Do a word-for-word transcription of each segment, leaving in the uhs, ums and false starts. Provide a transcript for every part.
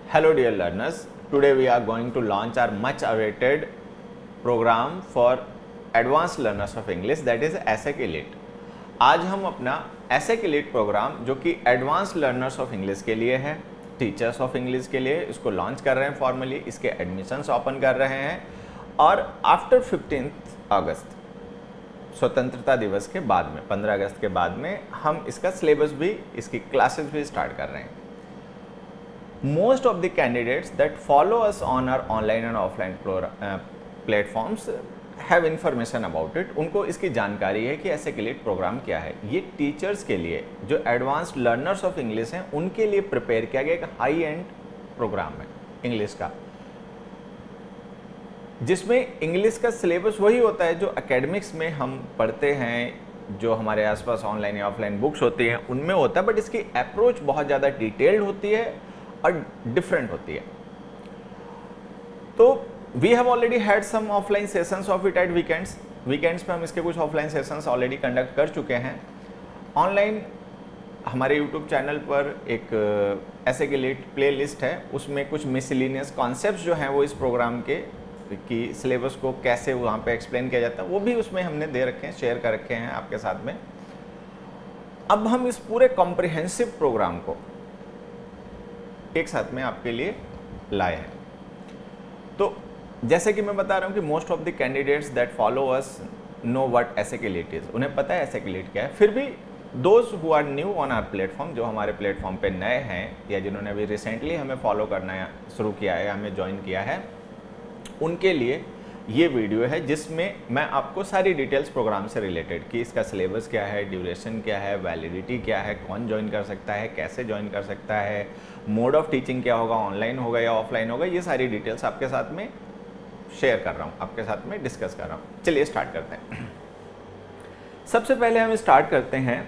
Hello dear learners, today we are going to launch our much awaited program for advanced learners of English, that is SSC elite. आज हम अपना AHSEC elite programme जो कि advance learners of English के लिए है, teachers of English के लिए, इसको लॉन्च कर रहे हैं फॉर्मली। इसके एडमिशन्स ओपन कर रहे हैं और आफ्टर फिफ्टीन्थ अगस्त स्वतंत्रता दिवस के बाद में, पंद्रह अगस्त के बाद में हम इसका सिलेबस भी, इसकी क्लासेस भी स्टार्ट कर रहे हैं। Most of the candidates that follow us on our online and offline uh, platforms have information about it। उनको इसकी जानकारी है कि एसेक एलीट प्रोग्राम क्या है। ये टीचर्स के लिए, जो एडवांस्ड लर्नर्स ऑफ इंग्लिश हैं, उनके लिए प्रिपेयर किया गया एक हाई एंड प्रोग्राम है इंग्लिश का, जिसमें इंग्लिश का सिलेबस वही होता है जो एकेडमिक्स में हम पढ़ते हैं, जो हमारे आसपास ऑनलाइन या ऑफलाइन बुक्स होती हैं उनमें होता है, बट इसकी अप्रोच बहुत ज़्यादा डिटेल्ड होती है और डिफरेंट होती है। तो we have already had some offline sessions of it at weekends weekends पे हम इसके कुछ ऑफलाइन सेशंस ऑलरेडी कंडक्ट कर चुके हैं। ऑनलाइन हमारे यूट्यूब चैनल पर एक एसेक एलीट प्ले लिस्ट है, उसमें कुछ मिसलिनियस कॉन्सेप्ट्स जो हैं वो इस प्रोग्राम के कि सिलेबस को कैसे वहाँ पे एक्सप्लेन किया जाता है, वो भी उसमें हमने दे रखे हैं, शेयर कर रखे हैं आपके साथ में। अब हम इस पूरे कॉम्प्रिहेंसिव प्रोग्राम को एक साथ में आपके लिए लाए हैं। तो जैसे कि मैं बता रहा हूं कि most of the candidates that follow us know what SSC elite is, उन्हें पता है एसेक एलीट क्या है। फिर भी those who are new on our platform, जो हमारे प्लेटफॉर्म पे नए हैं या जिन्होंने अभी रिसेंटली हमें फॉलो करना शुरू किया है, हमें ज्वाइन किया है, उनके लिए ये वीडियो है जिसमें मैं आपको सारी डिटेल्स प्रोग्राम से रिलेटेड कि इसका सिलेबस क्या है, ड्यूरेशन क्या है, वैलिडिटी क्या है, कौन ज्वाइन कर सकता है, कैसे ज्वाइन कर सकता है, मोड ऑफ टीचिंग क्या होगा, ऑनलाइन होगा या ऑफलाइन होगा, ये सारी डिटेल्स आपके साथ में शेयर कर रहा हूँ, आपके साथ में डिस्कस कर रहा हूँ। चलिए स्टार्ट करते हैं। सबसे पहले हम स्टार्ट करते हैं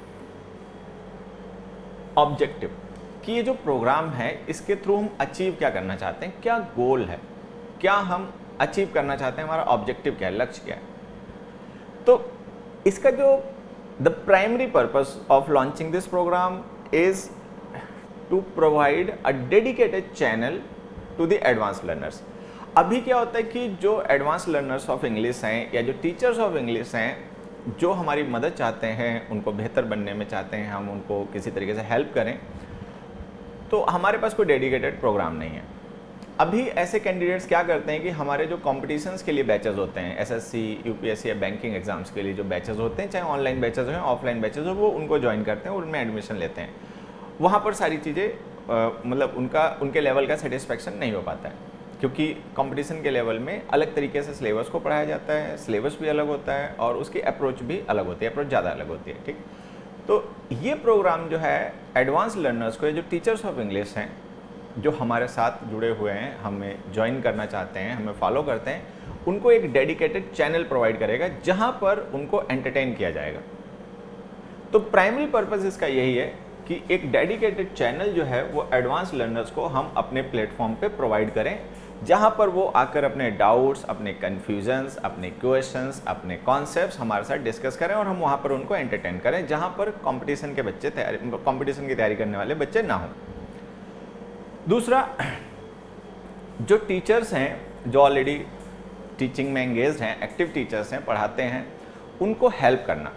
ऑब्जेक्टिव, कि ये जो प्रोग्राम है इसके थ्रू हम अचीव क्या करना चाहते हैं, क्या गोल है, क्या हम अचीव करना चाहते हैं, हमारा ऑब्जेक्टिव क्या है, लक्ष्य क्या है। तो इसका जो the primary purpose of launching this program is to provide a dedicated channel to the advance learners. अभी क्या होता है कि जो एडवांस लर्नर्स ऑफ इंग्लिश हैं या जो टीचर्स ऑफ इंग्लिश हैं, जो हमारी मदद चाहते हैं, उनको बेहतर बनने में चाहते हैं, हम उनको किसी तरीके से हेल्प करें, तो हमारे पास कोई डेडिकेटेड प्रोग्राम नहीं है। अभी ऐसे कैंडिडेट्स क्या करते हैं कि हमारे जो कॉम्पिटिशन्स के लिए बैचेस होते हैं, एसएससी, यूपीएससी या बैंकिंग एग्जाम्स के लिए जो बैचेस होते हैं, चाहे ऑनलाइन बैचेस हो ऑफलाइन बैचेस हो, वो उनको ज्वाइन करते हैं, उनमें एडमिशन लेते हैं। वहाँ पर सारी चीज़ें मतलब उनका उनके लेवल का सेटिस्फेक्शन नहीं हो पाता है, क्योंकि कंपटीशन के लेवल में अलग तरीके से सिलेबस को पढ़ाया जाता है, सिलेबस भी अलग होता है और उसकी अप्रोच भी अलग होती है, अप्रोच ज़्यादा अलग होती है। ठीक, तो ये प्रोग्राम जो है एडवांस लर्नर्स को, जो टीचर्स ऑफ इंग्लिश हैं, जो हमारे साथ जुड़े हुए हैं, हमें ज्वाइन करना चाहते हैं, हमें फॉलो करते हैं, उनको एक डेडिकेटेड चैनल प्रोवाइड करेगा जहां पर उनको एंटरटेन किया जाएगा। तो प्राइमरी पर्पस इसका यही है कि एक डेडिकेटेड चैनल जो है वो एडवांस लर्नर्स को हम अपने प्लेटफॉर्म पे प्रोवाइड करें, जहां पर वो आकर अपने डाउट्स, अपने कन्फ्यूजन्स, अपने क्वेश्चंस, अपने कॉन्सेप्ट्स हमारे साथ डिस्कस करें और हम वहां पर उनको एंटरटेन करें, जहां पर कॉम्पिटिशन के बच्चे तैयारी कॉम्पिटिशन की तैयारी करने वाले बच्चे ना हों। दूसरा, जो टीचर्स हैं, जो ऑलरेडी टीचिंग में एंगेज्ड हैं, एक्टिव टीचर्स हैं, पढ़ाते हैं, उनको हेल्प करना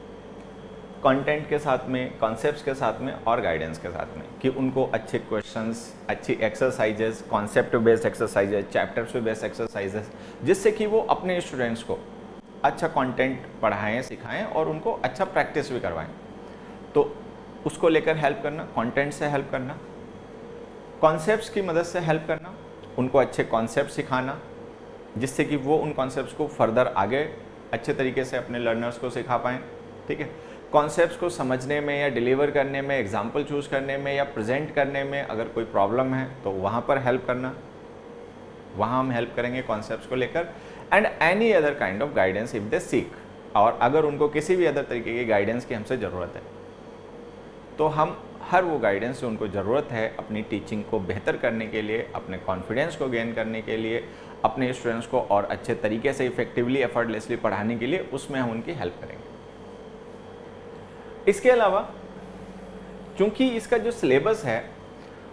कंटेंट के साथ में, कॉन्सेप्ट्स के साथ में और गाइडेंस के साथ में, कि उनको अच्छे क्वेश्चंस, अच्छी exercises, concept based exercises, chapters पे बेस्ड एक्सरसाइजेस, जिससे कि वो अपने स्टूडेंट्स को अच्छा कंटेंट पढ़ाएं, सिखाएं और उनको अच्छा प्रैक्टिस भी करवाएं। तो उसको लेकर हेल्प करना, कंटेंट से हेल्प करना, कॉन्सेप्ट्स की मदद से हेल्प करना, उनको अच्छे कॉन्सेप्ट सिखाना, जिससे कि वो उन कॉन्सेप्ट्स को फर्दर आगे अच्छे तरीके से अपने लर्नर्स को सिखा पाएँ। ठीक है, कॉन्सेप्ट्स को समझने में या डिलीवर करने में, एग्जाम्पल चूज़ करने में या प्रेजेंट करने में अगर कोई प्रॉब्लम है तो वहाँ पर हेल्प करना, वहाँ हम हेल्प करेंगे कॉन्सेप्ट्स को लेकर। And any other kind of guidance if they seek, और अगर उनको किसी भी अदर तरीके की गाइडेंस की हमसे ज़रूरत है तो हम हर वो गाइडेंस जो उनको ज़रूरत है अपनी टीचिंग को बेहतर करने के लिए, अपने कॉन्फिडेंस को गेन करने के लिए, अपने स्टूडेंट्स को और अच्छे तरीके से इफेक्टिवली, एफर्टलेसली पढ़ाने के लिए, उसमें हम उनकी हेल्प करेंगे। इसके अलावा चूँकि इसका जो सिलेबस है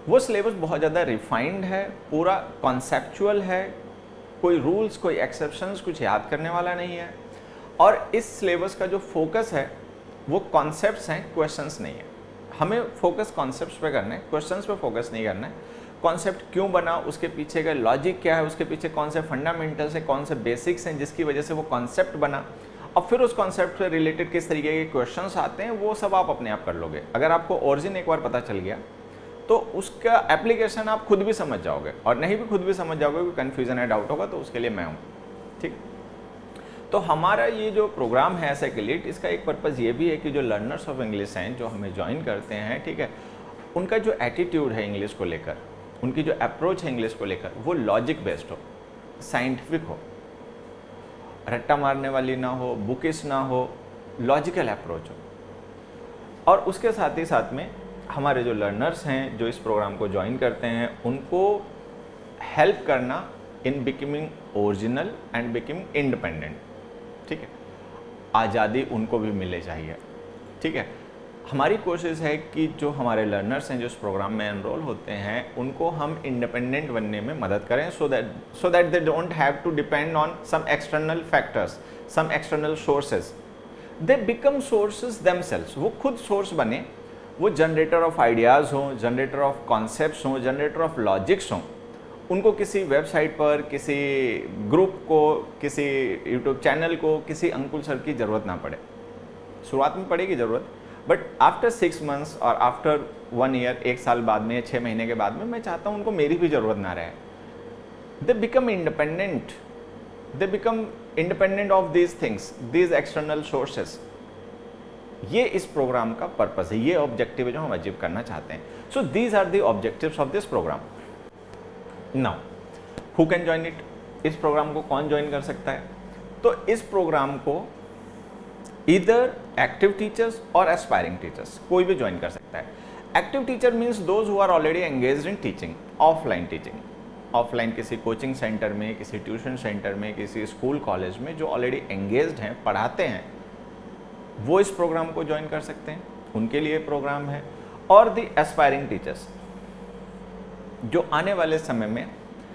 वो सिलेबस बहुत ज़्यादा रिफाइंड है, पूरा कॉन्सेप्चुअल है, कोई रूल्स कोई एक्सेप्शंस कुछ याद करने वाला नहीं है। और इस सिलेबस का जो फोकस है वो कॉन्सेप्ट्स हैं, क्वेश्चंस नहीं है। हमें फोकस कॉन्सेप्ट्स पे करना है, क्वेश्चंस पे फोकस नहीं करना है। कॉन्सेप्ट क्यों बना, उसके पीछे का लॉजिक क्या है, उसके पीछे कौन से फंडामेंटल्स हैं, कौन से बेसिक्स हैं जिसकी वजह से वो कॉन्सेप्ट बना, और फिर उस कॉन्सेप्ट से रिलेटेड किस तरीके के क्वेश्चंस आते हैं, वो सब आप अपने आप कर लोगे। अगर आपको ओरिजिन एक बार पता चल गया तो उसका एप्लीकेशन आप खुद भी समझ जाओगे, और नहीं भी खुद भी समझ जाओगे, कोई कन्फ्यूजन है, डाउट होगा तो उसके लिए मैं हूँ। ठीक, तो हमारा ये जो प्रोग्राम है एसेक एलीट, इसका एक पर्पज़ ये भी है कि जो लर्नर्स ऑफ इंग्लिश हैं जो हमें ज्वाइन करते हैं, ठीक है, उनका जो एटीट्यूड है इंग्लिश को लेकर, उनकी जो अप्रोच है इंग्लिश को लेकर, वो लॉजिक बेस्ड हो, साइंटिफिक हो, रट्टा मारने वाली ना हो, बुकिश ना हो, लॉजिकल अप्रोच हो। और उसके साथ ही साथ में हमारे जो लर्नर्स हैं जो इस प्रोग्राम को ज्वाइन करते हैं, उनको हेल्प करना in becoming original and becoming independent. ठीक है, आज़ादी उनको भी मिले चाहिए। ठीक है, हमारी कोशिश है कि जो हमारे लर्नर्स हैं जो इस प्रोग्राम में एनरोल होते हैं, उनको हम इंडिपेंडेंट बनने में मदद करें, so that so that they don't have to depend on some external factors, some external sources, they become sources themselves. वो खुद सोर्स बने, वो जनरेटर ऑफ आइडियाज़ हों, जनरेटर ऑफ कॉन्सेप्ट्स हों, जनरेटर ऑफ लॉजिक्स हों। उनको किसी वेबसाइट पर, किसी ग्रुप को, किसी यूट्यूब चैनल को, किसी अंकुल सर की ज़रूरत ना पड़े। शुरुआत में पड़ेगी ज़रूरत, बट आफ्टर सिक्स मंथ्स और आफ्टर वन ईयर, एक साल बाद में, छः महीने के बाद में, मैं चाहता हूँ उनको मेरी भी ज़रूरत ना रहे। They become independent, they become independent of these things, these external sources. ये इस प्रोग्राम का पर्पस है, ये ऑब्जेक्टिव है जो हम अचीव करना चाहते हैं। So these are the objectives of this program. Now who can join it, इस प्रोग्राम को कौन ज्वाइन कर सकता है? तो इस प्रोग्राम को इधर एक्टिव टीचर्स और एस्पायरिंग टीचर्स कोई भी ज्वाइन कर सकता है। Active teacher means those who are already engaged in teaching, offline teaching, offline किसी कोचिंग सेंटर में, किसी ट्यूशन सेंटर में, किसी स्कूल कॉलेज में जो ऑलरेडी एंगेज्ड हैं, पढ़ाते हैं, वो इस प्रोग्राम को ज्वाइन कर सकते हैं, उनके लिए प्रोग्राम है। और द एस्पायरिंग टीचर्स जो आने वाले समय में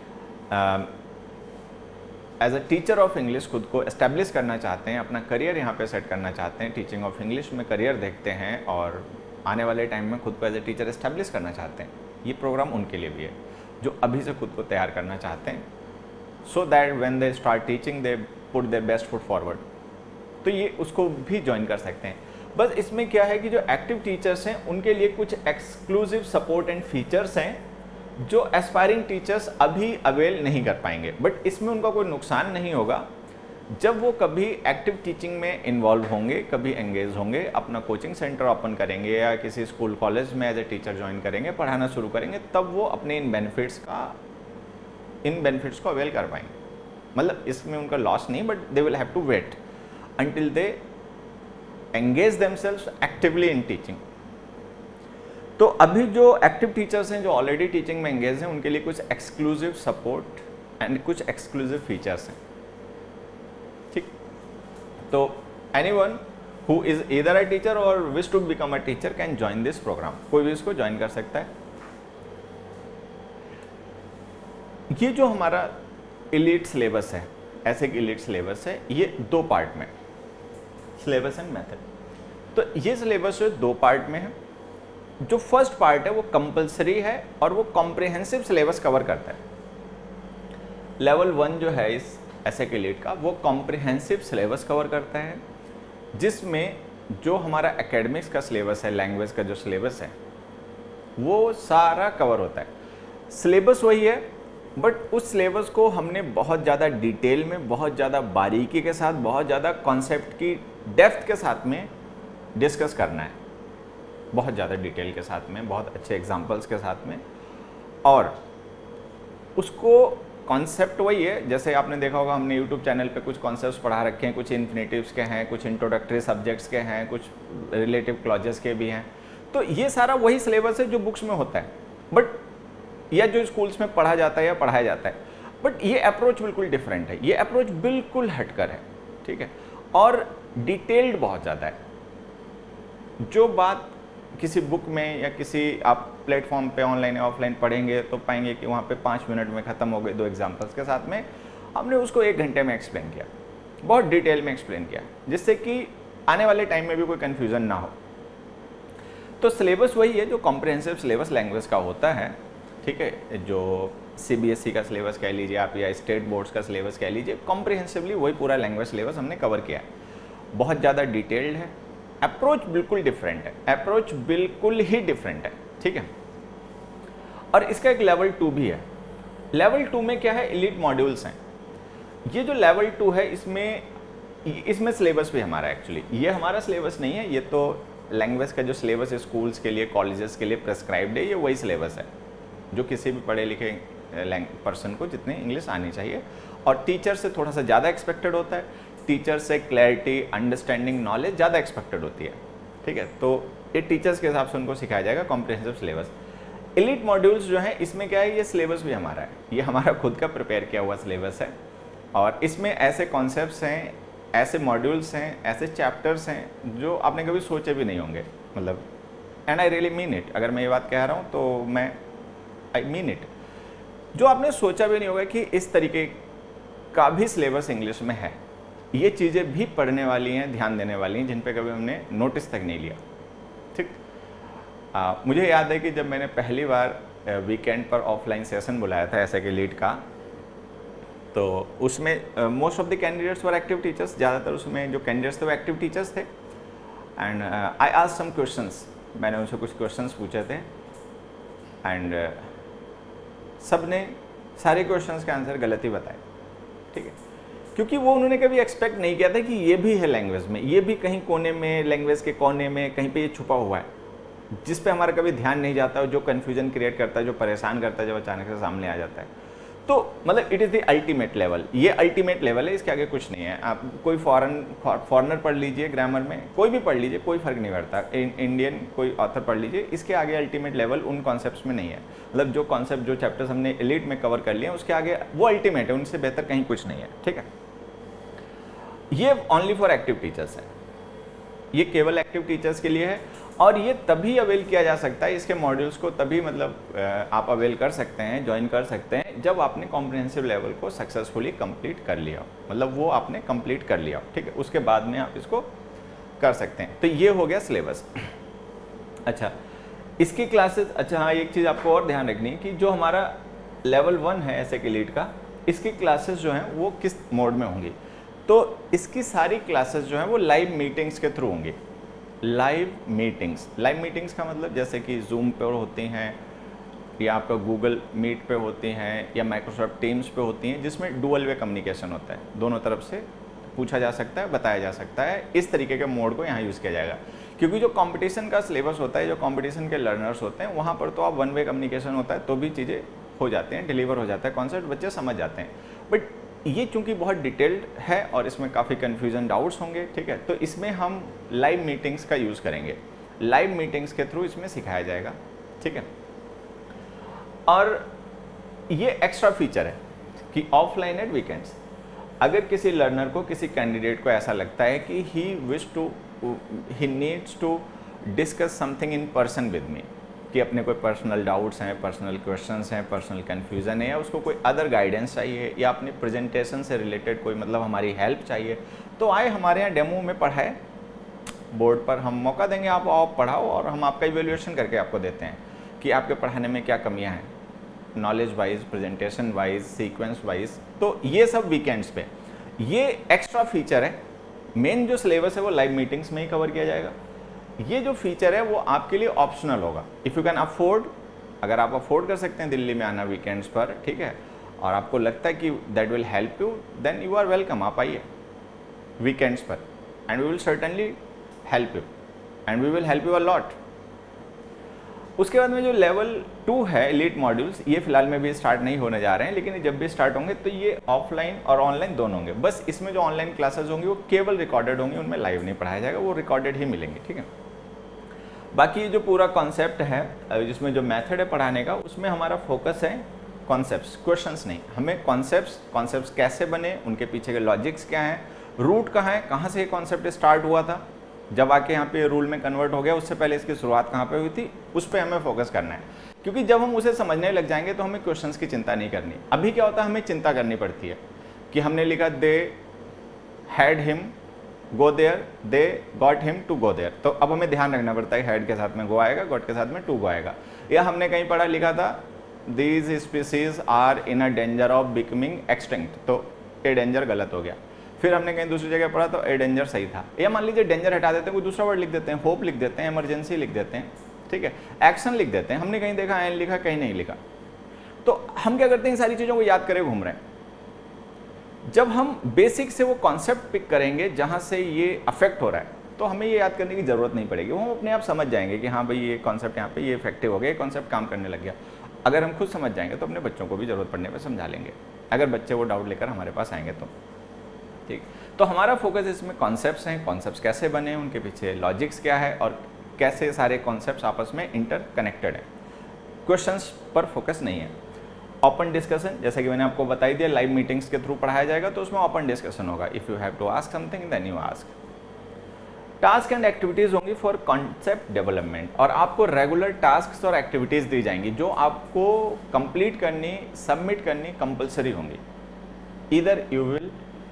as a teacher of English खुद को एस्टेब्लिश करना चाहते हैं, अपना करियर यहाँ पे सेट करना चाहते हैं, टीचिंग ऑफ इंग्लिश में करियर देखते हैं और आने वाले टाइम में खुद को एज ए टीचर एस्टेब्लिश करना चाहते हैं, ये प्रोग्राम उनके लिए भी है जो अभी से खुद को तैयार करना चाहते हैं, so that when they start teaching they put their best foot forward. तो ये उसको भी ज्वाइन कर सकते हैं। बस इसमें क्या है कि जो एक्टिव टीचर्स हैं उनके लिए कुछ एक्सक्लूसिव सपोर्ट एंड फीचर्स हैं जो एस्पायरिंग टीचर्स अभी अवेल नहीं कर पाएंगे, बट इसमें उनका कोई नुकसान नहीं होगा। जब वो कभी एक्टिव टीचिंग में इन्वॉल्व होंगे, कभी एंगेज होंगे, अपना कोचिंग सेंटर ओपन करेंगे या किसी स्कूल कॉलेज में एज ए टीचर ज्वाइन करेंगे, पढ़ाना शुरू करेंगे, तब वो अपने इन बेनिफिट्स का इन बेनिफिट्स को अवेल कर पाएंगे। मतलब इसमें उनका लॉस नहीं, but they will have to wait until they engage themselves actively in teaching। तो अभी जो एक्टिव टीचर्स हैं जो ऑलरेडी टीचिंग में एंगेज हैं, उनके लिए कुछ एक्सक्लूसिव सपोर्ट एंड कुछ एक्सक्लूसिव फीचर्स हैं। ठीक, तो anyone who is either a teacher or wish to become a teacher can join this program, कोई भी इसको ज्वाइन कर सकता है। ये जो हमारा एलीट सिलेबस है, ऐसे एलीट सिलेबस है, ये दो पार्ट में, सिलेबस एंड मेथड। तो ये सिलेबस जो दो पार्ट में है, जो फर्स्ट पार्ट है वो कंपलसरी है और वो कॉम्प्रिहेंसिव सिलेबस कवर करता है। लेवल वन जो है इस एसेक एलीट का, वो कॉम्प्रिहेंसिव सिलेबस कवर करता है, जिसमें जो हमारा एकेडमिक्स का सिलेबस है, लैंग्वेज का जो सिलेबस है, वो सारा कवर होता है। सिलेबस वही है, बट उस सिलेबस को हमने बहुत ज़्यादा डिटेल में, बहुत ज़्यादा बारीकी के साथ, बहुत ज़्यादा कॉन्सेप्ट की डेप्थ के साथ में डिस्कस करना है, बहुत ज़्यादा डिटेल के साथ में, बहुत अच्छे एग्जांपल्स के साथ में। और उसको कॉन्सेप्ट वही है, जैसे आपने देखा होगा हमने यूट्यूब चैनल पे कुछ कॉन्सेप्ट्स पढ़ा रखे हैं, कुछ इन्फिनेटिव्स के हैं, कुछ इंट्रोडक्टरी सब्जेक्ट्स के हैं, कुछ रिलेटिव क्लॉजेस के भी हैं। तो ये सारा वही सिलेबस है जो बुक्स में होता है, बट या जो स्कूल्स में पढ़ा जाता है या पढ़ाया जाता है, बट ये अप्रोच बिल्कुल डिफरेंट है, ये अप्रोच बिल्कुल हटकर है। ठीक है, और डिटेल्ड बहुत ज़्यादा है। जो बात किसी बुक में या किसी आप प्लेटफॉर्म पे ऑनलाइन या ऑफलाइन पढ़ेंगे तो पाएंगे कि वहाँ पे पाँच मिनट में ख़त्म हो गए दो एग्जाम्पल्स के साथ में। हमने उसको एक घंटे में एक्सप्लेन किया, बहुत डिटेल में एक्सप्लेन किया, जिससे कि आने वाले टाइम में भी कोई कन्फ्यूज़न ना हो। तो सिलेबस वही है जो कॉम्प्रिहेंसिव सिलेबस लैंग्वेज का होता है, ठीक है, जो सीबीएसई का सिलेबस कह लीजिए आप या स्टेट बोर्ड्स का सिलेबस कह लीजिए, कॉम्प्रिहेंसिवली वही पूरा लैंग्वेज सिलेबस हमने कवर किया है। बहुत ज़्यादा डिटेल्ड है, अप्रोच बिल्कुल डिफरेंट है, अप्रोच बिल्कुल ही डिफरेंट है, ठीक है। और इसका एक लेवल टू भी है। लेवल टू में क्या है, एलीट मॉड्यूल्स हैं। ये जो लेवल टू है इसमें इसमें सिलेबस भी हमारा एक्चुअली ये हमारा सिलेबस नहीं है, ये तो लैंग्वेज का जो सिलेबस है स्कूल्स के लिए कॉलेजेस के लिए प्रेस्क्राइब्ड है, ये वही सिलेबस है जो किसी भी पढ़े लिखे पर्सन को जितनी इंग्लिश आनी चाहिए। और टीचर से थोड़ा सा ज़्यादा एक्सपेक्टेड होता है, टीचर से क्लैरिटी, अंडरस्टैंडिंग, नॉलेज ज़्यादा एक्सपेक्टेड होती है, ठीक है। तो ये टीचर्स के हिसाब से उनको सिखाया जाएगा कॉम्प्रिहेंसिव सिलेबस। एलीट मॉड्यूल्स जो हैं इसमें क्या है, ये सिलेबस भी हमारा है, ये हमारा खुद का प्रिपेयर किया हुआ सिलेबस है। और इसमें ऐसे कॉन्सेप्ट्स हैं, ऐसे मॉड्यूल्स हैं, ऐसे चैप्टर्स हैं जो आपने कभी सोचे भी नहीं होंगे, मतलब and I really mean it. अगर मैं ये बात कह रहा हूँ तो मैं आई मीन इट। जो आपने सोचा भी नहीं होगा कि इस तरीके का भी सिलेबस इंग्लिश में है, ये चीज़ें भी पढ़ने वाली हैं, ध्यान देने वाली हैं, जिन पे कभी हमने नोटिस तक नहीं लिया, ठीक। आ, मुझे याद है कि जब मैंने पहली बार वीकेंड पर ऑफलाइन सेशन बुलाया था ऐसे के लीड का, तो उसमें most of the candidates were active teachers, ज़्यादातर उसमें जो कैंडिडेट्स थे वो एक्टिव टीचर्स थे। And I asked some questions, मैंने उनसे कुछ क्वेश्चंस पूछे थे एंड uh, सब ने सारे क्वेश्चंस के आंसर गलत ही बताए, ठीक है, क्योंकि वो उन्होंने कभी एक्सपेक्ट नहीं किया था कि ये भी है लैंग्वेज में, ये भी कहीं कोने में, लैंग्वेज के कोने में कहीं पे ये छुपा हुआ है, जिस पे हमारा कभी ध्यान नहीं जाता, जो कन्फ्यूजन क्रिएट करता है, जो परेशान करता है, जब अचानक से सामने आ जाता है। तो मतलब it is the ultimate level, ये अल्टीमेट लेवल है, इसके आगे कुछ नहीं है। आप कोई फॉरेन फॉरनर पढ़ लीजिए, ग्रामर में कोई भी पढ़ लीजिए, कोई फर्क नहीं पड़ता, इंडियन कोई ऑथर पढ़ लीजिए, इसके आगे अल्टीमेट लेवल उन कॉन्सेप्ट्स में नहीं है। मतलब जो कॉन्सेप्ट, जो चैप्टर्स हमने एलीट में कवर कर लिए, उसके आगे वो अल्टीमेट है, उनसे बेहतर कहीं कुछ नहीं है, ठीक है। ये ओनली फॉर एक्टिव टीचर्स है, ये केवल एक्टिव टीचर्स के लिए है। और ये तभी अवेल किया जा सकता है, इसके मॉड्यूल्स को तभी मतलब आप अवेल कर सकते हैं, ज्वाइन कर सकते हैं, जब आपने कॉम्प्रिहेंसिव लेवल को सक्सेसफुली कंप्लीट कर लिया, मतलब वो आपने कंप्लीट कर लिया, ठीक है, उसके बाद में आप इसको कर सकते हैं। तो ये हो गया सिलेबस। अच्छा, इसकी क्लासेस, अच्छा हाँ, एक चीज़ आपको और ध्यान रखनी है कि जो हमारा लेवल वन है ऐसे के लीड का, इसकी क्लासेस जो हैं वो किस मोड में होंगी, तो इसकी सारी क्लासेस जो हैं वो लाइव मीटिंग्स के थ्रू होंगी। लाइव मीटिंग्स, लाइव मीटिंग्स का मतलब जैसे कि जूम पे होती हैं, या आपका गूगल मीट पे होती हैं, या माइक्रोसॉफ्ट टीम्स पे होती हैं, जिसमें डुअल वे कम्युनिकेशन होता है, दोनों तरफ से पूछा जा सकता है, बताया जा सकता है। इस तरीके के मोड को यहाँ यूज़ किया जाएगा, क्योंकि जो कंपटीशन का सिलेबस होता है, जो कंपटीशन के लर्नर्स होते हैं, वहाँ पर तो आप वन वे कम्युनिकेशन होता है, तो भी चीज़ें हो जाते हैं, डिलीवर हो जाता है, कॉन्सेप्ट बच्चे समझ जाते हैं। बट ये चूंकि बहुत डिटेल्ड है और इसमें काफ़ी कन्फ्यूजन डाउट्स होंगे, ठीक है, तो इसमें हम लाइव मीटिंग्स का यूज़ करेंगे, लाइव मीटिंग्स के थ्रू इसमें सिखाया जाएगा, ठीक है। और ये एक्स्ट्रा फीचर है कि ऑफलाइन एट वीकेंड्स, अगर किसी लर्नर को, किसी कैंडिडेट को ऐसा लगता है कि he wish to he needs to discuss something in person with me, कि अपने कोई पर्सनल डाउट्स हैं, पर्सनल क्वेश्चंस हैं, पर्सनल कन्फ्यूज़न है, या उसको कोई अदर गाइडेंस चाहिए, या अपनी प्रेजेंटेशन से रिलेटेड कोई मतलब हमारी हेल्प चाहिए, तो आए हमारे यहाँ डेमो में पढ़ाए, बोर्ड पर हम मौका देंगे, आप आप पढ़ाओ और हम आपका इवेल्युएशन करके आपको देते हैं कि आपके पढ़ाने में क्या कमियाँ हैं, knowledge wise, presentation wise, sequence wise. तो ये सब वीकेंड्स पे, ये एक्स्ट्रा फीचर है। मेन जो सिलेबस है वो लाइव मीटिंग्स में ही कवर किया जाएगा। ये जो फीचर है वो आपके लिए ऑप्शनल होगा, इफ़ यू कैन अफोर्ड, अगर आप अफोर्ड कर सकते हैं दिल्ली में आना वीकेंड्स पर, ठीक है, और आपको लगता है कि that will help you, then you are welcome, आप आइए वीकेंड्स पर, and we will certainly help you, and we will help you a lot. उसके बाद में जो लेवल टू है एलीट मॉड्यूल्स, ये फिलहाल में भी स्टार्ट नहीं होने जा रहे हैं, लेकिन जब भी स्टार्ट होंगे तो ये ऑफलाइन और ऑनलाइन दोनों होंगे। बस इसमें जो ऑनलाइन क्लासेस होंगी वो केवल रिकॉर्डेड होंगी, उनमें लाइव नहीं पढ़ाया जाएगा, वो रिकॉर्डेड ही मिलेंगे, ठीक है। बाकी ये जो पूरा कॉन्सेप्ट है, जिसमें जो मेथड है पढ़ाने का, उसमें हमारा फोकस है कॉन्सेप्ट्स, क्वेश्चंस नहीं। हमें कॉन्सेप्ट्स, कॉन्सेप्ट्स कैसे बने, उनके पीछे के लॉजिक्स क्या हैं, रूट कहाँ है, कहाँ से ये कॉन्सेप्ट स्टार्ट हुआ था, जब आके यहाँ पे रूल में कन्वर्ट हो गया, उससे पहले इसकी शुरुआत कहाँ पे हुई थी, उस पर हमें फोकस करना है। क्योंकि जब हम उसे समझने लग जाएंगे तो हमें क्वेश्चंस की चिंता नहीं करनी। अभी क्या होता है, हमें चिंता करनी पड़ती है कि हमने लिखा they had him go there, they got him to go there, तो अब हमें ध्यान रखना पड़ता है हैड के साथ में गो आएगा, गॉट के साथ में टू गो आएगा। या हमने कहीं पढ़ा लिखा था these species are in a danger of becoming extinct, तो ए डेंजर गलत हो गया। फिर हमने कहीं दूसरी जगह पढ़ा तो ए डेंजर सही था। या मान लीजिए डेंजर हटा देते हैं, कोई दूसरा वर्ड लिख देते हैं, होप लिख देते हैं, इमरजेंसी लिख देते हैं, ठीक है, एक्शन लिख देते हैं। हमने कहीं देखा एन लिखा, कहीं नहीं लिखा, तो हम क्या करते हैं, सारी चीज़ों को याद करे घूम रहे हैं। जब हम बेसिक से वो कॉन्सेप्ट पिक करेंगे जहाँ से ये अफेक्ट हो रहा है, तो हमें ये याद करने की ज़रूरत नहीं पड़ेगी, वो हम अपने आप समझ जाएंगे कि हाँ भाई ये कॉन्सेप्ट यहाँ पे ये इफेक्टिव हो गया, ये कॉन्सेप्ट काम करने लग गया। अगर हम खुद समझ जाएंगे तो अपने बच्चों को भी ज़रूरत पड़ने पर समझा लेंगे, अगर बच्चे वो डाउट लेकर हमारे पास आएंगे तो। ठीक, तो हमारा फोकस इसमें कॉन्सेप्ट्स हैं, कॉन्सेप्ट्स कैसे बने, उनके पीछे लॉजिक्स क्या है और कैसे सारे कॉन्सेप्ट्स आपस में इंटर कनेक्टेड है। क्वेश्चंस पर फोकस नहीं है। ओपन डिस्कशन, जैसे कि मैंने आपको बताई दिया, लाइव मीटिंग्स के थ्रू पढ़ाया जाएगा, तो उसमें ओपन डिस्कशन होगा। If you have to ask something then you ask. Task and activities होंगी फॉर कॉन्सेप्ट डेवलपमेंट, और आपको रेगुलर टास्क और एक्टिविटीज़ दी जाएंगी जो आपको कंप्लीट करनी, सबमिट करनी कंपलसरी होंगी। इधर you will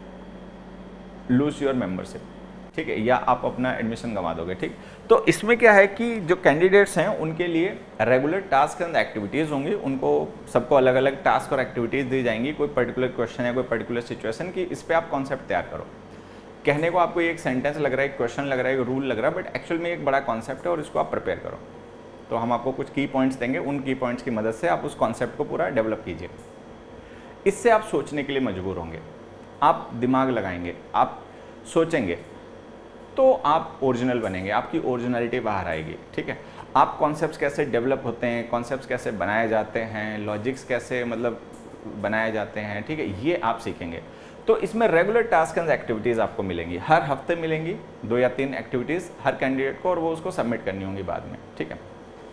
lose your membership, ठीक है, या आप अपना एडमिशन गंवा दोगे। ठीक, तो इसमें क्या है कि जो कैंडिडेट्स हैं उनके लिए रेगुलर टास्क एंड एक्टिविटीज़ होंगी, उनको सबको अलग अलग टास्क और एक्टिविटीज़ दी जाएंगी, कोई पर्टिकुलर क्वेश्चन या कोई पर्टिकुलर सिचुएशन की, इस पर आप कॉन्सेप्ट तैयार करो। कहने को आपको एक सेंटेंस लग रहा है, एक क्वेश्चन लग रहा है, एक रूल लग रहा है, बट एक्चुअल में एक बड़ा कॉन्सेप्ट है और इसको आप प्रिपेयर करो। तो हम आपको कुछ की पॉइंट्स देंगे, उन की पॉइंट्स की मदद से आप उस कॉन्सेप्ट को पूरा डेवलप कीजिए। इससे आप सोचने के लिए मजबूर होंगे, आप दिमाग लगाएंगे, आप सोचेंगे, तो आप ओरिजिनल बनेंगे, आपकी ओरिजिनलिटी बाहर आएगी। ठीक है, आप कॉन्सेप्ट्स कैसे डेवलप होते हैं, कॉन्सेप्ट्स कैसे बनाए जाते हैं, लॉजिक्स कैसे मतलब बनाए जाते हैं, ठीक है, ये आप सीखेंगे। तो इसमें रेगुलर टास्क एंड एक्टिविटीज़ आपको मिलेंगी, हर हफ्ते मिलेंगी दो या तीन एक्टिविटीज़ हर कैंडिडेट को, और वो उसको सबमिट करनी होंगी बाद में। ठीक है,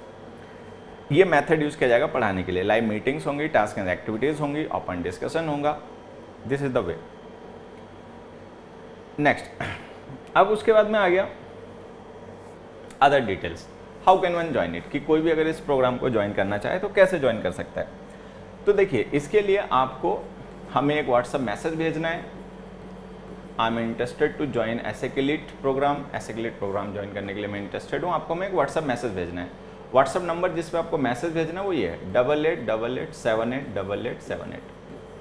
ये मेथड यूज़ किया जाएगा पढ़ाने के लिए। लाइव मीटिंग्स होंगी, टास्क एंड एक्टिविटीज़ होंगी, ओपन डिस्कशन होगा। This is the way. Next, अब उसके बाद में आ गया other details, how can one join it, कि कोई भी अगर इस प्रोग्राम को ज्वाइन करना चाहे तो कैसे ज्वाइन कर सकता है। तो देखिए, इसके लिए आपको हमें एक व्हाट्सएप मैसेज भेजना है, I am interested to join ASEC elite program, ASEC elite program join करने के लिए मैं इंटरेस्टेड हूँ। आपको हमें एक व्हाट्सएप मैसेज भेजना है। व्हाट्सएप नंबर जिस पे आपको मैसेज भेजना है वो ये है, double eight double eight seven eight double eight seven eight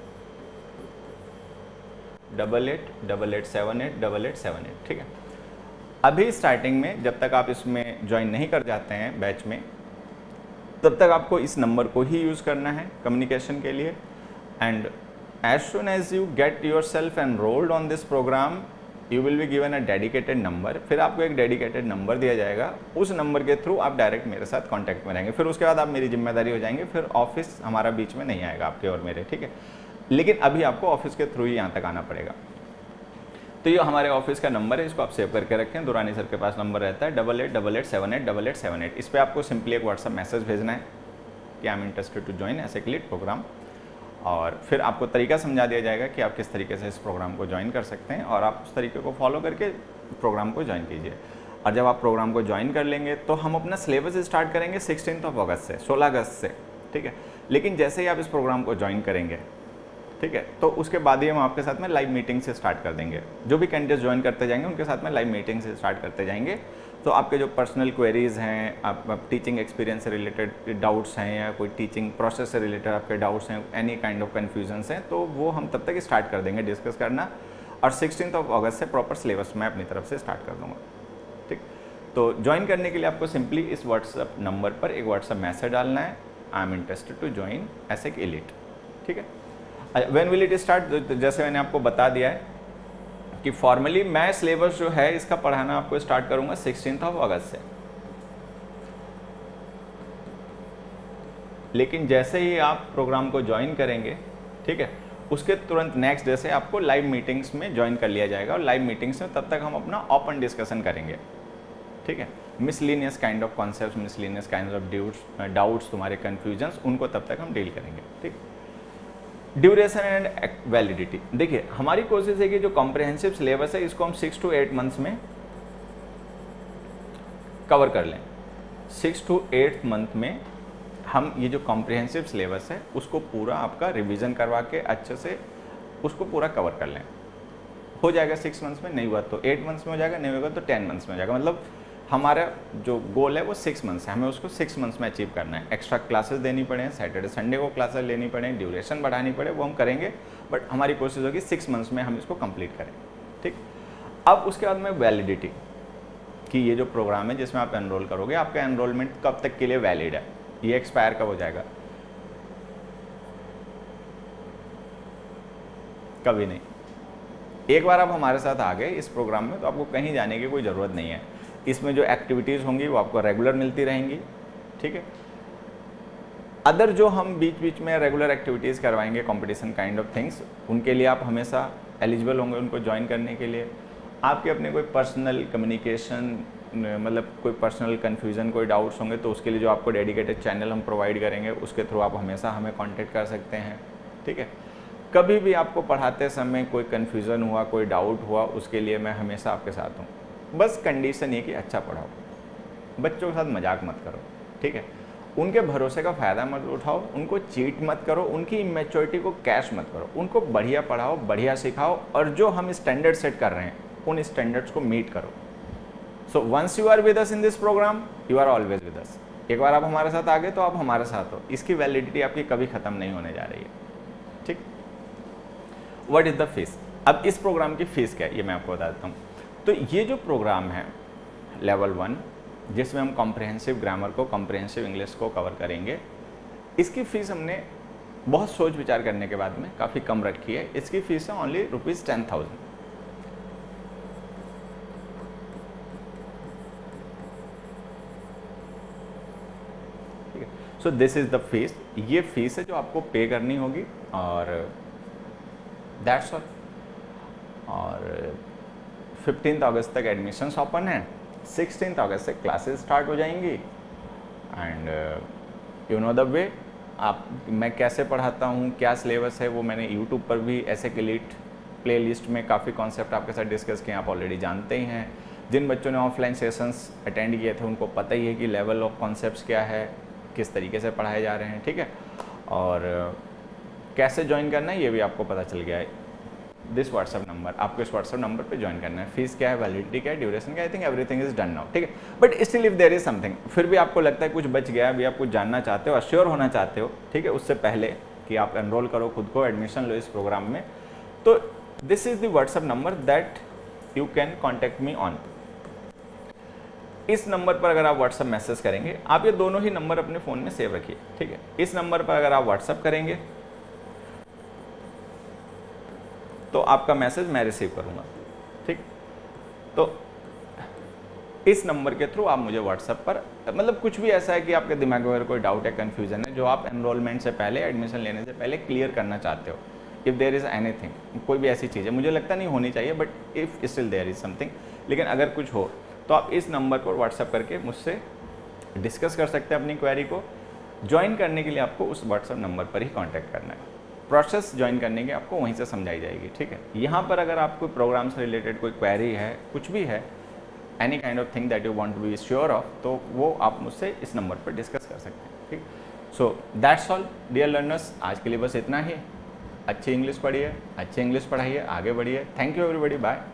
double eight double eight seven eight double eight seven eight ठीक है। अभी स्टार्टिंग में जब तक आप इसमें ज्वाइन नहीं कर जाते हैं बैच में, तब तक आपको इस नंबर को ही यूज़ करना है कम्युनिकेशन के लिए। And as soon as you get yourself enrolled on this program, you will be given a dedicated number. फिर आपको एक डेडिकेटेड नंबर दिया जाएगा, उस नंबर के थ्रू आप डायरेक्ट मेरे साथ कॉन्टैक्ट में रहेंगे। फिर उसके बाद आप मेरी जिम्मेदारी हो जाएंगे, फिर ऑफिस हमारा बीच में नहीं आएगा आपके और मेरे, ठीक है। लेकिन अभी आपको ऑफिस के थ्रू ही यहाँ तक आना पड़ेगा। तो ये हमारे ऑफिस का नंबर है, इसको आप सेव करके रखें। दुरानी सर के पास नंबर रहता है double eight double eight seven eight double eight seven eight. इस पर आपको सिंपली एक व्हाट्सअप मैसेज भेजना है कि I am interested to join ASEC elite program, और फिर आपको तरीका समझा दिया जाएगा कि आप किस तरीके से इस प्रोग्राम को ज्वाइन कर सकते हैं, और आप उस तरीके को फॉलो करके प्रोग्राम को ज्वाइन कीजिए। और जब आप प्रोग्राम को ज्वाइन कर लेंगे तो हम अपना सिलेबस स्टार्ट करेंगे सिक्सटीन ऑफ अगस्त से, सोलह अगस्त से, ठीक है। लेकिन जैसे ही आप इस प्रोग्राम को ज्वाइन करेंगे, ठीक है, तो उसके बाद ही हम आपके साथ में लाइव मीटिंग से स्टार्ट कर देंगे। जो भी कैंडिडेट्स ज्वाइन करते जाएंगे उनके साथ में लाइव मीटिंग से स्टार्ट करते जाएंगे। तो आपके जो पर्सनल क्वेरीज़ हैं, आप, आप टीचिंग एक्सपीरियंस से रिलेटेड डाउट्स हैं, या कोई टीचिंग प्रोसेस से रिलेटेड आपके डाउट्स हैं, एनी काइंड ऑफ कन्फ्यूजन्स हैं, तो वो हम तब तक स्टार्ट कर देंगे डिस्कस करना। और सिक्सटीन ऑफ अगस्त से प्रॉपर सिलेबस मैं अपनी तरफ से स्टार्ट कर दूँगा, ठीक। तो ज्वाइन करने के लिए आपको सिंपली इस व्हाट्सएप नंबर पर एक व्हाट्सएप मैसेज डालना है, I am interested to join ASEC elite, ठीक है। व्हेन विल इट स्टार्ट, जैसे मैंने आपको बता दिया है कि फॉर्मली मैं सिलेबस जो है इसका पढ़ाना आपको स्टार्ट करूंगा सिक्सटीन ऑफ अगस्त से। लेकिन जैसे ही आप प्रोग्राम को ज्वाइन करेंगे, ठीक है, उसके तुरंत नेक्स्ट डे से आपको लाइव मीटिंग्स में ज्वाइन कर लिया जाएगा। और लाइव मीटिंग्स में तब तक हम अपना ओपन डिस्कशन करेंगे, ठीक है। Miscellaneous kind of concept, miscellaneous kind of doubts doubts तुम्हारे कन्फ्यूजन्स, उनको तब तक हम डील करेंगे, ठीक। ड्यूरेशन एंड वैलिडिटी, देखिए हमारी कोशिश है कि जो कॉम्प्रिहेंसिव सिलेबस है इसको हम सिक्स टू एट मंथ्स में कवर कर लें। सिक्स टू एट्थ मंथ में हम ये जो कॉम्प्रिहेंसिव सिलेबस है उसको पूरा आपका रिवीजन करवा के अच्छे से उसको पूरा कवर कर लें। हो जाएगा सिक्स मंथ्स में, नहीं हुआ तो एट मंथ्स में हो जाएगा, नहीं होगा तो टेन मंथ्स में हो जाएगा। मतलब हमारा जो गोल है वो सिक्स मंथ्स है, हमें उसको सिक्स मंथ्स में अचीव करना है। एक्स्ट्रा क्लासेस देनी पड़े, सैटरडे संडे को क्लासेस लेनी पड़े, ड्यूरेशन बढ़ानी पड़े, वो हम करेंगे, बट हमारी कोशिश होगी सिक्स मंथ्स में हम इसको कंप्लीट करें। ठीक, अब उसके बाद में वैलिडिटी कि ये जो प्रोग्राम है जिसमें आप एनरोल करोगे, आपका एनरोलमेंट कब तक के लिए वैलिड है, ये एक्सपायर कब हो जाएगा, कभी नहीं। एक बार आप हमारे साथ आ गए इस प्रोग्राम में तो आपको कहीं जाने की कोई ज़रूरत नहीं है। इसमें जो एक्टिविटीज़ होंगी वो आपको रेगुलर मिलती रहेंगी। ठीक है, अदर जो हम बीच बीच में रेगुलर एक्टिविटीज़ करवाएंगे, कंपटीशन काइंड ऑफ थिंग्स, उनके लिए आप हमेशा एलिजिबल होंगे उनको ज्वाइन करने के लिए। आपके अपने कोई पर्सनल कम्युनिकेशन, मतलब कोई पर्सनल कन्फ्यूज़न, कोई डाउट्स होंगे तो उसके लिए जो आपको डेडिकेटेड चैनल हम प्रोवाइड करेंगे उसके थ्रू आप हमेशा हमें कॉन्टेक्ट कर सकते हैं। ठीक है, कभी भी आपको पढ़ाते समय कोई कन्फ्यूज़न हुआ, कोई डाउट हुआ, उसके लिए मैं हमेशा आपके साथ हूँ। बस कंडीशन ये कि अच्छा पढ़ाओ, बच्चों के साथ मजाक मत करो। ठीक है, उनके भरोसे का फ़ायदा मत उठाओ, उनको चीट मत करो, उनकी इमेच्योरिटी को कैश मत करो, उनको बढ़िया पढ़ाओ, बढ़िया सिखाओ, और जो हम स्टैंडर्ड सेट कर रहे हैं उन स्टैंडर्ड्स को मीट करो। So once you are with us in this program, you are always with us. एक बार आप हमारे साथ आ गए तो आप हमारे साथ हो, इसकी वैलिडिटी आपकी कभी ख़त्म नहीं होने जा रही है। ठीक, व्हाट इज़ द फीस? अब इस प्रोग्राम की फ़ीस क्या है ये मैं आपको बताता हूँ। तो ये जो प्रोग्राम है लेवल वन, जिसमें हम कॉम्प्रिहेंसिव ग्रामर को, कॉम्प्रिहेंसिव इंग्लिश को कवर करेंगे, इसकी फ़ीस हमने बहुत सोच विचार करने के बाद में काफ़ी कम रखी है। इसकी फ़ीस है ओनली रुपीज़ टेन थाउजेंड। ठीक है, so this is the fees. ये फीस है जो आपको पे करनी होगी, और दैट्स ऑल। और फिफ्टीन अगस्त तक एडमिशन्स ओपन है, सिक्सटीन अगस्त से क्लासेस स्टार्ट हो जाएंगी। And you know the way, आप मैं कैसे पढ़ाता हूँ, क्या सिलेबस है, वो मैंने यूट्यूब पर भी ऐसे क्लिट प्ले लिस्ट में काफ़ी कॉन्सेप्ट आपके साथ डिस्कस किए, आप ऑलरेडी जानते ही हैं। जिन बच्चों ने ऑफलाइन सेशंस अटेंड किए थे उनको पता ही है कि लेवल ऑफ कॉन्सेप्ट्स क्या है, किस तरीके से पढ़ाए जा रहे हैं। ठीक है, और कैसे ज्वाइन करना है ये भी आपको पता चल गया है। दिस व्हाट्सअप नंबर, आपको इस व्हाट्सअप नंबर पे ज्वाइन करना है। फीस क्या है, वैलिडिटी क्या है, ड्यूरेशन क्या है, I think everything is done now. ठीक है, but still if there is something, फिर भी आपको लगता है कुछ बच गया है, भी आप कुछ जानना चाहते हो, अश्योर होना चाहते हो, ठीक है, उससे पहले कि आप एनरोल करो खुद को, एडमिशन लो इस प्रोग्राम में, तो this is the WhatsApp number that you can contact me on. इस नंबर पर अगर आप व्हाट्सअप मैसेज करेंगे, आप ये दोनों ही नंबर अपने फ़ोन में सेव रखिए। ठीक है, इस नंबर पर अगर आप व्हाट्सअप करेंगे तो आपका मैसेज मैं रिसीव करूंगा। ठीक, तो इस नंबर के थ्रू आप मुझे व्हाट्सएप पर, मतलब कुछ भी ऐसा है कि आपके दिमाग में अगर कोई डाउट है, कन्फ्यूजन है, जो आप एनरोलमेंट से पहले, एडमिशन लेने से पहले क्लियर करना चाहते हो, इफ़ देयर इज़ एनीथिंग, कोई भी ऐसी चीज़ है, मुझे लगता नहीं होनी चाहिए, but if still there is something, लेकिन अगर कुछ हो तो आप इस नंबर पर व्हाट्सएप करके मुझसे डिस्कस कर सकते हैं अपनी क्वेरी को। ज्वाइन करने के लिए आपको उस व्हाट्सएप नंबर पर ही कॉन्टैक्ट करना है। प्रोसेस ज्वाइन करने की आपको वहीं से समझाई जाएगी। ठीक है, यहाँ पर अगर आपको प्रोग्राम से रिलेटेड कोई क्वेरी है, कुछ भी है, any kind of thing that you want to be sure of, तो वो आप मुझसे इस नंबर पर डिस्कस कर सकते हैं। ठीक, so that's all dear learners, आज के लिए बस इतना ही। अच्छी इंग्लिश पढ़िए, अच्छी इंग्लिश पढ़ाइए, आगे बढ़िए। Thank you everybody, bye.